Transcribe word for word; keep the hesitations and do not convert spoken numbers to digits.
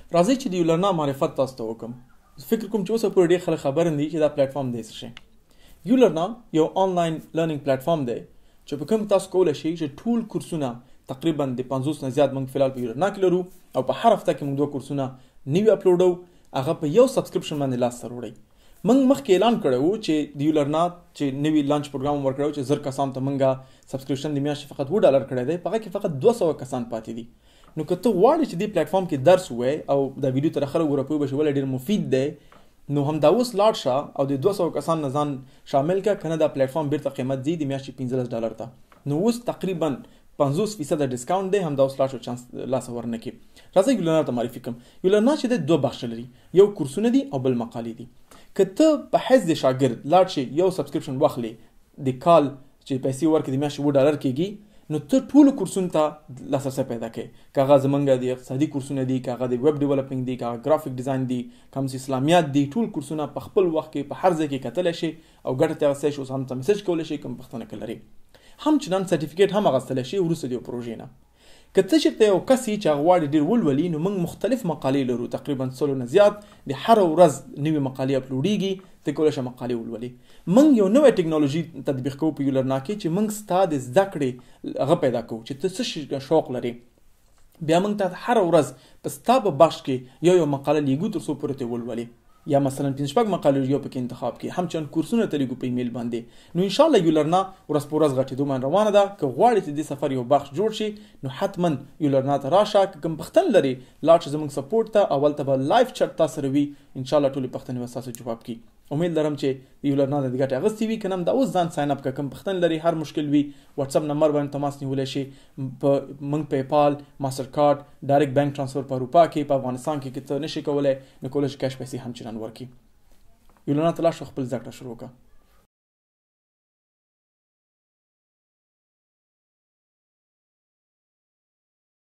راځئ چې د یولرنا معرفت تاسو ته وکم. فکر کوم چې اوس پورې ډېر خلک خبر نه دي چې دا پلیټ فارم دی څه شی. یولرنا یو آنلاین لرنینګ پلیټ فارم دی چې په کوم تاسو کولی شئ چې ټول کورسونه تقریبا د پنځوس نه زیات موږ فلحال په یولرنا کې لرو او په هر هفته کې موږ دوه کورسونه نوي اپلوډو، هغه په یو سبسکرپشن باندې لاس سره وړئ. موږ مخکې اعلان کړی و چې د یولرنا چې نوي لانچ پروګرام ورکړی و چې زر کسانو ته موږ سبسکرپشن د میاشتې فقط اووه ډالر کړی دی، په هغه کې فقط دوه سوه کسان پاتې دي. نو که ته غواړې چې دې پلیټ فارم کې درس ووایې او دا ویډیو تر اخره وګوره پوه به شې ولې ډېر مفید دی، نو همدا اوس لاړ شه او د دوه سوه کسان نه ځان شامل کړه، که نه دا پلیټ فارم بیرته قیمت ځي د میاشتې پنځلس ډالر ته. نو اوس تقریبا پنځوس فیصده ډسکاونټ دی، همدا اوس لاړ شو چانس لاسه ورنه کړي. راځئ یولرنا ته معرفي کړم. یولرنا چې دی دوه بخشه لري، یو کورسونه دي او بل مقالې دي. که ته په حیث د شاګرد لاړ شې یو سبسکرپشن واخلې د کال چې پیسې ورکړې د میاشتې اووه ډالر کېږي، نو ته ټولو کورسونو ته لاسرسی پیدا کوې. که هغه زمونږ د اقتصادي کورسونه دي، که هغه د ویب ډیولپینګ دي، که هغه ګرافیک ډیزاین دي، که هم اسلامیات دي، ټول کورسونه په خپل وخت کې په هر ځای کې کتلی شي او ګټه ترې اخیستی شي. اوس هم ته میسج کولی شي، کوم پوښتنه که لري هم چندان سرټیفیکیټ هم اخیستلی شي وروسته د یو پروژې نه. که ته چېرته یو کس یې چې هغه غواړي ډېر ولولي، نو موږ مختلف مقالې لرو، تقریبا سلو نه زیات د هره ورځ نوې مقالې اپلوډېږي، ته کولی شې مقالې ولولې. موږ یو نوی ټکنالوژي تطبیق کوو په یولرنا کې چې موږ ستا د زده کړې هغه پیدا کوو چې ته څه شوق لرې. بیا موږ ته هره ورځ په ستا په بخش کې یو یو مقاله لیږو تر څو پورې ته ولولې، یا مثلا پنځه شپږ مقالې یو پکې انتخاب کړي، هم چند کورسونه ته لیږو په ایمیل باندې. نو انشاءالله یولرنا ورځ په ورځ غټېدو باندې روانه ده. که غواړې چې دې سفر یو بخش جوړ شي، نو حتما یولرنا ته راشه. که کوم پوښتنه لرې لاړ شه زموږ سپورټ ته، اول ته به لایف چټ تا سره وي، انشاءالله ټولې پوښتنې به ستاسو جواب کړي. امید لرم چې یولرنا د دې ګټې اخیستې وي. که نه هم دا اوس ځان ساین اپ کړه. کوم پوښتنه لري، هر مشکل وي، واتساپ نمبر باندې تماس نیولی شي. په موږ پیپال، ماسټر کارډ، ډایرکټ بانک ټرانسفر په اروپا کې، په افغانستان کې که ته نشي کولی، نو کولی شي کیش پیسې هم چلن ورکړي. یولرنا ته لاړ شه، خپل زده کړه شروع کړه.